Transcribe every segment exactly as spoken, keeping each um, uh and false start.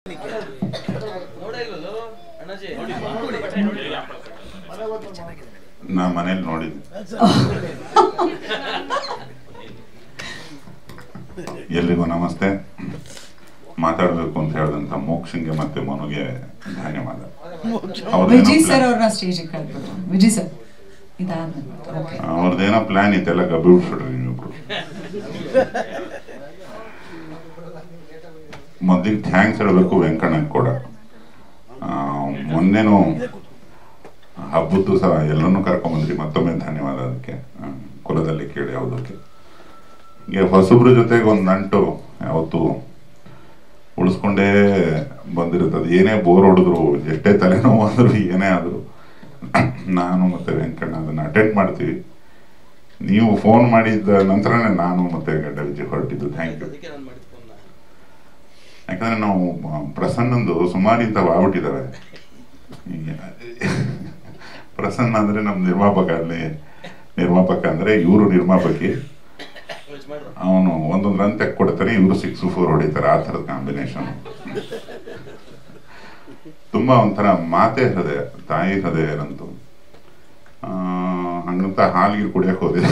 ನಾ ಮನೇಲಿ ನೋಡಿದ್ದೆ. ಎಲ್ರಿಗೂ ನಮಸ್ತೆ. ಮಾತಾಡಬೇಕು ಅಂತ ಹೇಳಿದಂತ ಮೋಕ್ಷಂಗೆ ಮತ್ತೆ ಮನುಗೆ ಧನ್ಯವಾದ. ವಿಜಯ್ ಸರ್ ಅವ್ರನ್ನ ಸ್ಟೇಜಿಗೆ ಕಳ್ಬಿಟ್ಟು ವಿಜಯ್ ಸರ್ ಅವ್ರದ್ದೇನೋ ಪ್ಲಾನ್ ಇತ್ತೆಲ್ಲ ಗಬ್ಬಿ ಬಿಡ್ಬಿಟ್ರಿ ನೀವಿಬ್ರು. ಮೊದಲಿಗೆ ಥ್ಯಾಂಕ್ಸ್ ಹೇಳಬೇಕು ವೆಂಕಣ್ಣಗೆ ಕೂಡ. ಮೊನ್ನೆನೂ ಹಬ್ಬದ್ದು ಸಹ ಎಲ್ಲರನ್ನೂ ಕರ್ಕೊಂಬಂದ್ರಿ, ಮತ್ತೊಮ್ಮೆ ಧನ್ಯವಾದ ಅದಕ್ಕೆ. ಕುಲದಲ್ಲಿ ಕೇಳಿ ಯಾವುದಕ್ಕೆ ಈಗ ಹೊಸಬ್ರ ಜೊತೆಗೆ ಒಂದು ನಂಟು ಯಾವತ್ತು ಉಳಿಸ್ಕೊಂಡೇ ಬಂದಿರುತ್ತದೆ. ಏನೇ ಬೋರ್ ಹೊಡೆದ್ರು, ಎಷ್ಟೇ ತಲೆನೋವು ಆದರೂ ಏನೇ ಆದರೂ ನಾನು ಮತ್ತೆ ವೆಂಕಣ್ಣ ಅದನ್ನು ಅಟೆಂಡ್ ಮಾಡ್ತೀವಿ. ನೀವು ಫೋನ್ ಮಾಡಿದ ನಂತರನೇ ನಾನು ಮತ್ತೆ ಗಡ್ಡ ವಿಜಯ್ ಹೊರಟಿದ್ದು. Thank you. ಯಾಕಂದ್ರೆ ನಾವು ಪ್ರಸನ್ನಂದು ಸುಮಾರು ಇಂಥವು ಆಗ್ಬಿಟ್ಟಿದ್ದಾವೆ. ಪ್ರಸನ್ನ ಅಂದ್ರೆ ನಮ್ಮ ನಿರ್ಮಾಪಕ, ಅಲ್ಲಿ ನಿರ್ಮಾಪಕ ಅಂದ್ರೆ ಇವರು ನಿರ್ಮಾಪಕಿ, ಅವನು ಒಂದೊಂದು ರನ್ ತೆಕ್ ಕೊಡ್ತಾನೆ, ಇವರು ಸಿಕ್ಸ್ ಫೋರ್ ಹೊಡಿತಾರೆ. ಆ ಥರದ ಕಾಂಬಿನೇಷನ್ ತುಂಬಾ ಒಂಥರ ಮಾತೆ ಹೃದಯ, ತಾಯಿ ಹೃದಯರಂತೂ. ಹಂಗಂತ ಹಾಲಿಗೆ ಕುಡಿಯಕ್ಕೆ ಹೋದಿಲ್ಲ.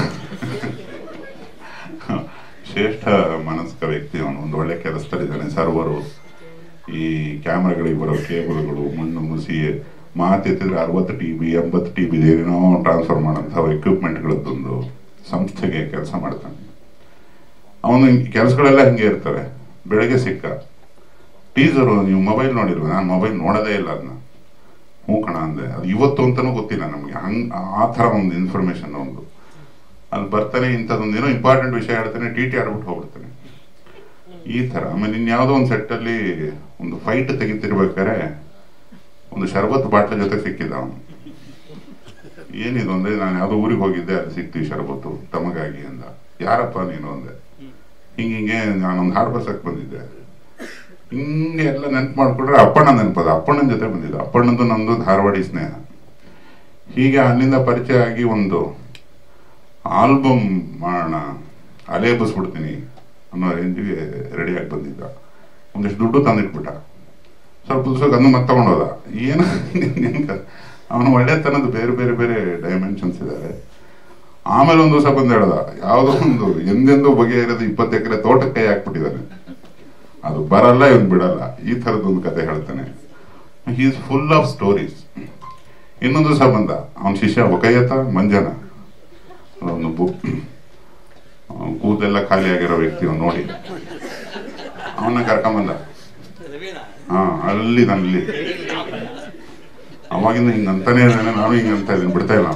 ಶ್ರೇಷ್ಠ ಮನಸ್ಕ ವ್ಯಕ್ತಿ ಅವನು. ಒಂದು ಒಳ್ಳೆ ಕೆಲಸದಲ್ಲಿದ್ದಾನೆ. ಸರ್ವರು, ಈ ಕ್ಯಾಮ್ರಾಗಳಿಗೆ ಬರೋ ಕೇಬಲ್ಗಳು, ಮಣ್ಣು ಮುಸಿ ಮಾತೆತ್ತಿದ್ರೆ ಅರವತ್ತು ಟಿ ಬಿ ಎಂಬತ್ತು ಟಿ ಬಿ ಏನೇನೋ ಟ್ರಾನ್ಸ್ಫರ್ ಮಾಡೋಂಥ ಎಕ್ವಿಪ್ಮೆಂಟ್ಗಳದ್ದೊಂದು ಸಂಸ್ಥೆಗೆ ಕೆಲಸ ಮಾಡ್ತಾನೆ. ಅವನು ಕೆಲಸಗಳೆಲ್ಲ ಹಿಂಗೆ ಇರ್ತವೆ. ಬೆಳಗ್ಗೆ ಸಿಕ್ಕ ಟೀಸರು, ನೀವು ಮೊಬೈಲ್ ನೋಡಿಲ್ವ? ನಾನು ಮೊಬೈಲ್ ನೋಡೋದೇ ಇಲ್ಲ ಅದನ್ನ. ಹ್ಞೂ ಕಣ ಅಂದೆ. ಅದು ಇವತ್ತು ಅಂತಲೂ ಗೊತ್ತಿಲ್ಲ ನಮಗೆ. ಹಂಗೆ ಆ ಥರ ಒಂದು ಇನ್ಫಾರ್ಮೇಶನ್ ಒಂದು ಅಲ್ಲಿ ಬರ್ತಾನೆ. ಇಂಥದ್ದೊಂದು ಏನೋ ಇಂಪಾರ್ಟೆಂಟ್ ವಿಷಯ ಹೇಳ್ತಾನೆ, ಟಿ ಟಿ ಆಡ್ಬಿಟ್ಟು ಹೋಗ್ಬಿಡ್ತಾನೆ ಈ ಥರ. ಆಮೇಲೆ ಇನ್ಯಾವುದೋ ಒಂದು ಸೆಟ್ಟಲ್ಲಿ ಒಂದು ಫೈಟ್ ತೆಗಿತಿರ್ಬೇಕಾದ್ರೆ ಒಂದು ಶರ್ಬತ್ ಬಾಟ್ಲ ಜೊತೆ ಸಿಕ್ಕಿದ್ದ ಅವನು. ಏನಿದು ಅಂದರೆ, ನಾನು ಯಾವುದೋ ಊರಿಗೆ ಹೋಗಿದ್ದೆ, ಅದು ಸಿಕ್ತೀವಿ ಶರ್ಬತ್ತು ತಮಗಾಗಿ ಅಂದ. ಯಾರಪ್ಪ ನೀನು ಅಂದೆ. ಹಿಂಗೆ ಹಿಂಗೆ ನಾನೊಂದು ಹಾಡು ಬರ್ಸಕ್ಕೆ ಬಂದಿದ್ದೆ. ಹಿಂಗೆ ಎಲ್ಲ ನೆನಪು ಮಾಡ್ಕೊಂಡ್ರೆ ಅಪ್ಪಣ್ಣ ನೆನಪದ. ಅಪ್ಪಣ್ಣನ ಜೊತೆ ಬಂದಿದ್ದ. ಅಪ್ಪಣ್ಣಂದು ನಮ್ಮದು ಧಾರವಾಡಿ ಸ್ನೇಹ. ಹೀಗೆ ಅಲ್ಲಿಂದ ಪರಿಚಯ ಆಗಿ ಒಂದು ಆಲ್ಬಮ್ ಮಾಡೋಣ, ಅಲೆ ಬಸ್ಬಿಡ್ತೀನಿ ಅನ್ನೋ ರೇಂಜಿಗೆ ರೆಡಿಯಾಗಿ ಬಂದಿದ್ದ. ಒಂದಿಷ್ಟು ದುಡ್ಡು ತಂದಿಟ್ಬಿಟ್ಟ. ಸ್ವಲ್ಪ ದಿವಸಕ್ಕೆ ಅದನ್ನು ಮತ್ತೆ ತಗೊಂಡೋದ. ಏನು ಅವನು ಒಳ್ಳೆತನದ ಬೇರೆ ಬೇರೆ ಬೇರೆ ಡೈಮೆನ್ಷನ್ಸ್ ಇದ್ದಾರೆ. ಆಮೇಲೆ ಒಂದು ದಿವಸ ಬಂದು ಹೇಳ್ದ, ಯಾವುದೋ ಒಂದು ಎಂದೆಂದೂ ಬಗೆ ಇರೋದು ಇಪ್ಪತ್ತು ಎಕರೆ ತೋಟಕ್ಕೆ ಕೈ ಹಾಕ್ಬಿಟ್ಟಿದ್ದಾನೆ, ಅದು ಬರಲ್ಲ, ಇವನು ಬಿಡಲ್ಲ. ಈ ಥರದ್ದೊಂದು ಕತೆ ಹೇಳ್ತಾನೆ. He is full of stories. ಇನ್ನೊಂದು ದಿವಸ ಬಂದ ಅವನ ಶಿಷ್ಯ ಒಕಯ್ಯತ ಮಂಜನ, ಒಂದು ಬುಕ್ ಕೂದೆಲ್ಲ ಖಾಲಿ ಆಗಿರೋ ವ್ಯಕ್ತಿ ಅವ್ನು ನೋಡಿ ಅವನ್ನ ಕರ್ಕೊಂಬಂದ. ಹಾ, ಅಲ್ಲಿ ನಲ್ಲಿ ಅವಾಗಿಂದ ಹಿಂಗಂತಾನೆ ಇದ್ದಾನೆ. ನಾನು ಹಿಂಗಂತ ಇದ್ದೀನಿ, ಬಿಡ್ತಾ ಇಲ್ಲ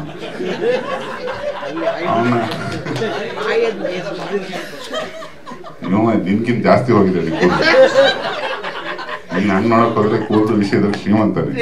ಅವನ್ನ. ನೀವು ನಿನ್ಕಿಂತ ಜಾಸ್ತಿ ಹೋಗಿದೆ ಅಲ್ಲಿ ಕೂದಲು. ನೀನ್ ಹಂಗ್ ನೋಡಕ್ ಹೋದ್ರೆ ಕೂದಲು ವಿಷಯದಲ್ಲಿ ಶ್ರೀಮಂತನೇ.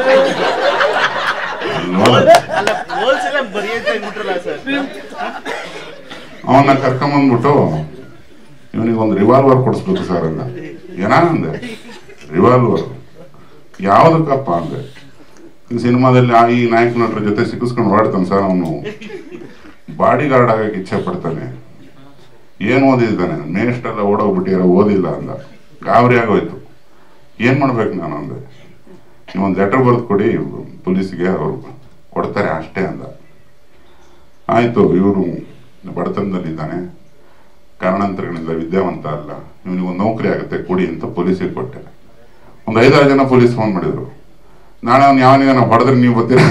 ಅವನ್ನ ಕರ್ಕೊಂಬಂದ್ಬಿಟ್ಟು ಇವನಿಗೆ ಒಂದು ರಿವಾಲ್ವರ್ ಕೊಡಿಸ್ಬೇಕು ಸರ್ ಅಂದ. ಏನಂದೆ? ರಿವಾಲ್ವರ್ ಯಾವ್ದಕ್ಕಪ್ಪ ಅಂದೆ. ಸಿನಿಮಾದಲ್ಲಿ ಆ ಈ ನಾಯಕ ನಟರ ಜೊತೆ ಸಿಕ್ಕಿಸ್ಕೊಂಡು ಓಡಾಡ್ತಾನೆ ಸರ್, ಅವನು ಬಾಡಿ ಗಾರ್ಡ್ ಆಗಕ್ಕೆ ಇಚ್ಛೆ ಪಡ್ತಾನೆ. ಏನು ಓದಿದ್ದಾನೆ? ಮೇಷ್ಟೆಲ್ಲ ಓಡೋಗ್ಬಿಟ್ಟಿರ, ಓದಿಲ್ಲ ಅಂದ. ಗಾಬರಿ ಆಗೋಯ್ತು. ಏನ್ ಮಾಡ್ಬೇಕು ನಾನು ಅಂದೆ. ನೀವೊಂದು ಲೆಟರ್ ಬರೆದು ಕೊಡಿ ಪೊಲೀಸ್ಗೆ, ಅವರು ಕೊಡ್ತಾರೆ ಅಷ್ಟೇ ಅಂದ. ಆಯ್ತು, ಇವರು ಬಡತನದಲ್ಲಿದ್ದಾನೆ, ಕಾರಣಾಂತರಗಳಿಂದ ವಿದ್ಯಾವಂತ ಅಲ್ಲ, ಇವನಿಗೆ ಒಂದು ನೌಕರಿ ಆಗುತ್ತೆ ಕೊಡಿ ಅಂತ ಪೊಲೀಸಿಗೆ ಕೊಟ್ಟೆ. ಒಂದು ಐದಾರು ಜನ ಪೊಲೀಸ್ ಫೋನ್ ಮಾಡಿದ್ರು. ನಾಳೆ ಅವ್ನು ಯಾವನಿಗೆ ನಾವು ಹೊಡೆದ್ರೆ ನೀವು ಬರ್ತೀರ?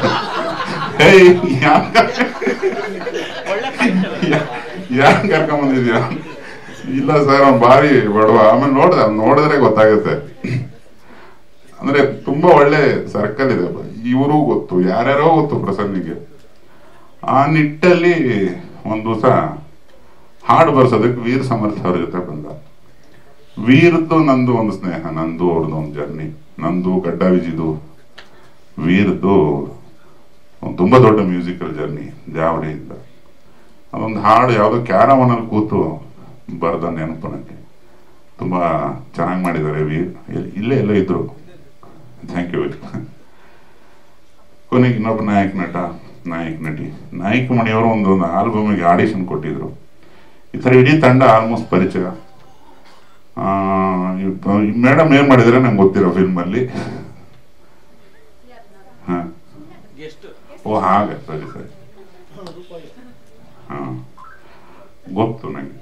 ಯಾರು ಕರ್ಕೊಂಬಂದಿದ್ಯಾ? ಇಲ್ಲ ಸರ್, ಅವ್ನು ಭಾರಿ ಬಡವ. ಆಮೇಲೆ ನೋಡ್ದೆ, ನೋಡಿದ್ರೆ ಗೊತ್ತಾಗುತ್ತೆ. ಅಂದ್ರೆ ತುಂಬಾ ಒಳ್ಳೆ ಸರ್ಕಲ್ ಇದೆ. ಇವರು ಗೊತ್ತು, ಯಾರ್ಯಾರೋ ಗೊತ್ತು ಪ್ರಸನ್ನಿಗೆ. ಆ ನಿಟ್ಟಲ್ಲಿ ಒಂದು ದಿವಸ ಹಾಡು ಬರ್ಸೋದಕ್ಕೆ ವೀರ್ ಸಮರ್ಥ ಅವ್ರ ಜೊತೆ ಬಂದ. ವೀರದ್ದು ನಂದು ಒಂದು ಸ್ನೇಹ, ನಂದು ಅವ್ರದ್ದು ಒಂದು ಜರ್ನಿ. ನಂದು ಗಡ್ಡ ವಿಜಿದು ವೀರದ್ದು ತುಂಬಾ ದೊಡ್ಡ ಮ್ಯೂಸಿಕಲ್ ಜರ್ನಿ ಜಾವಡಿಯಿಂದ. ಅದೊಂದು ಹಾಡು ಯಾವುದೋ ಕ್ಯಾರವನಲ್ಲಿ ಕೂತು ಬರ್ದ ನೆನಪು ನನಗೆ. ತುಂಬಾ ಚೆನ್ನಾಗಿ ಮಾಡಿದ್ದಾರೆ ವೀರ್. ಇಲ್ಲೇ ಎಲ್ಲ ಇದ್ರು. Thank you. ಕೊನೆಗೆ ಇನ್ನೊಬ್ಬ ನಾಯಕ ನಟ, ನಾಯಕ ನಟಿ, ನಾಯಕ ಮಣಿಯವರು ಒಂದು ಆಲ್ಬಮಿಗೆ ಆಡಿಷನ್ ಕೊಟ್ಟಿದ್ರು. ಈ ಥರ ಇಡೀ ತಂಡ ಆಲ್ಮೋಸ್ಟ್ ಪರಿಚಯ. ಮೇಡಮ್ ಏನ್ ಮಾಡಿದ್ರೆ ನಂಗೆ ಗೊತ್ತಿರೋ ಫಿಲ್ಮಲ್ಲಿ. ಹಾ ಓ ಹಾಗೆ, ಸರಿ ಸರಿ, ಹಾ ಗೊತ್ತು ನಂಗೆ.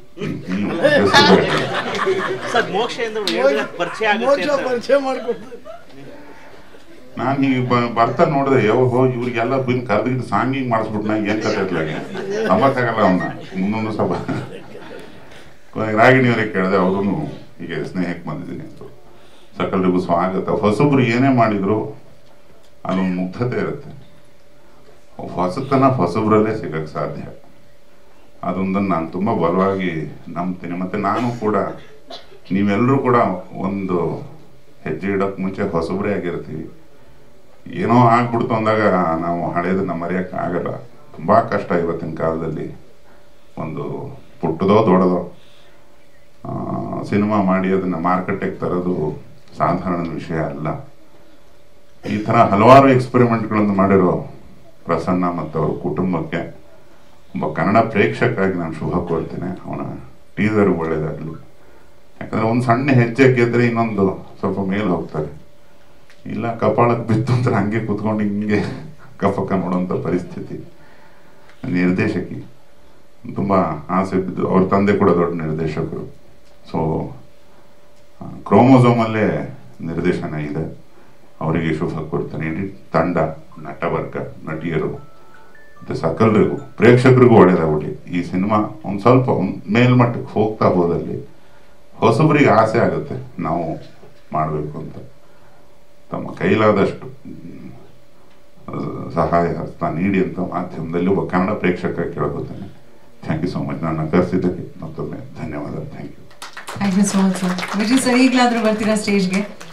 ನಾನು ಈಗ ಬರ್ತಾ ನೋಡಿದೆ, ಯಾವ ಇವ್ರಿಗೆಲ್ಲ ಬಿನ್ ಕರೆದಿದ್ದು ಸಾಂಗಿಂಗ್ ಮಾಡಿಸ್ಬಿಟ್ಟು ನಂಗೆ ಏನ್ ಕತೆ ಇರ್ಲಾಗೆ ನಂಬಕ್ಕಾಗಲ್ಲ ಅವನ್ನ. ಮುಂದೊಂದು ಸಭ ರಾಗಿಣಿಯವರಿಗೆ ಕೇಳಿದೆ, ಅವರು ಈಗ ಸ್ನೇಹಕ್ಕೆ ಬಂದಿದ್ದೀನಿ ಅಂತ. ಸಕಲರಿಗೂ ಸ್ವಾಗತ. ಹೊಸಬ್ರು ಏನೇ ಮಾಡಿದ್ರು ಅದೊಂದು ಮುಗ್ಧತೆ ಇರುತ್ತೆ. ಹೊಸತನ ಹೊಸಬ್ರಲ್ಲೇ ಸಿಗಕ್ಕೆ ಸಾಧ್ಯ. ಅದೊಂದನ್ನು ನಾನು ತುಂಬ ಬಲವಾಗಿ ನಂಬ್ತೀನಿ. ಮತ್ತು ನಾನು ಕೂಡ, ನೀವೆಲ್ಲರೂ ಕೂಡ ಒಂದು ಹೆಜ್ಜೆ ಇಡೋಕ್ಕೆ ಮುಂಚೆ ಹೊಸಬ್ರೇ ಆಗಿರ್ತೀವಿ. ಏನೋ ಆಗ್ಬಿಡ್ತು ಅಂದಾಗ ನಾವು ಹಳೇದನ್ನ ಮರೆಯೋಕ್ಕೆ ಆಗಲ್ಲ. ತುಂಬ ಕಷ್ಟ ಇವತ್ತಿನ ಕಾಲದಲ್ಲಿ. ಒಂದು ಪುಟ್ಟದೋ ದೊಡ್ಡದೋ ಸಿನಿಮಾ ಮಾಡಿ ಅದನ್ನು ಮಾರ್ಕೆಟಿಗೆ ತರೋದು ಸಾಧಾರಣ ವಿಷಯ ಅಲ್ಲ. ಈ ಥರ ಹಲವಾರು ಎಕ್ಸ್ಪೆರಿಮೆಂಟ್ಗಳನ್ನು ಮಾಡಿರೋ ಪ್ರಸನ್ನ ಮತ್ತು ಅವ್ರ ಕುಟುಂಬಕ್ಕೆ ಒಬ್ಬ ಕನ್ನಡ ಪ್ರೇಕ್ಷಕಾಗಿ ನಾನು ಶುಭ ಕೋರ್ತೇನೆ. ಅವನ ಟೀಸರ್ ಒಳ್ಳೇದಾಗಲಿ. ಯಾಕಂದರೆ ಒಂದು ಸಣ್ಣ ಹೆಜ್ಜೆ ಗೆದ್ರೆ ಇನ್ನೊಂದು ಸ್ವಲ್ಪ ಮೇಲೆ ಹೋಗ್ತಾರೆ. ಇಲ್ಲ ಕಪಾಳಕ್ಕೆ ಬಿತ್ತು ಅಂತ ಹಂಗೆ ಕೂತ್ಕೊಂಡು ಹಿಂಗೆ ಕಫಕ್ಕ ನೋಡೋಂಥ ಪರಿಸ್ಥಿತಿ. ನಿರ್ದೇಶಕಿ ತುಂಬ ಆಸೆ ಬಿದ್ದು, ಅವ್ರ ತಂದೆ ಕೂಡ ದೊಡ್ಡ ನಿರ್ದೇಶಕರು. ಸೊ ಕ್ರೋಮೋಸೋಮಲ್ಲೇ ನಿರ್ದೇಶನ ಇದೆ. ಅವರಿಗೆ ಶುಭ ಕೋರ್ತೇನೆ. ಇಡೀ ತಂಡ, ನಟವರ್ಗ, ನಟಿಯರು ಮತ್ತು ಸಕಲರಿಗೂ ಪ್ರೇಕ್ಷಕರಿಗೂ ಒಳ್ಳೆಯದಾಗ್ಬಿಟ್ಟು ಈ ಸಿನಿಮಾ ಒಂದು ಸ್ವಲ್ಪ ಒಂದು ಮೇಲ್ಮಟ್ಟಕ್ಕೆ ಹೋಗ್ತಾ ಹೋದಲ್ಲಿ ಹೊಸಬರಿಗೆ ಆಸೆ ಆಗುತ್ತೆ ನಾವು ಮಾಡಬೇಕು ಅಂತ. ತಮ್ಮ ಕೈಲಾದಷ್ಟು ಸಹಾಯ ಹಸ್ತ ನೀಡಿ ಅಂತ ಮಾಧ್ಯಮದಲ್ಲಿ ಒಬ್ಬ ಕನ್ನಡ ಪ್ರೇಕ್ಷಕ ಕೇಳ್ಕೊತೇನೆ. Thank you so much. ನನ್ನ ಕರೆಸಿದ್ದಕ್ಕೆ ಮತ್ತೊಮ್ಮೆ ಧನ್ಯವಾದ. Thank you. Thank you so much sir. Vijay sir, ಈಗಲಾದರೂ ಬರ್ತೀರಾ ಸ್ಟೇಜ್ಗೆ?